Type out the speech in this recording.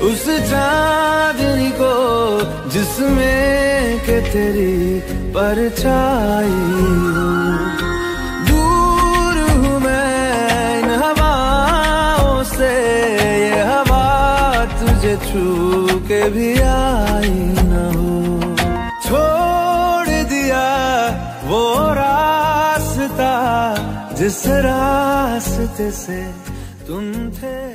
उस चांदनी को जिसमें के तेरी परछाई हो। दूर हूँ मैं इन हवाओं से, ये हवा तुझे छू के भी आई न हो। छोड़ दिया वो रास्ता जिस रास्ते से तुम थे।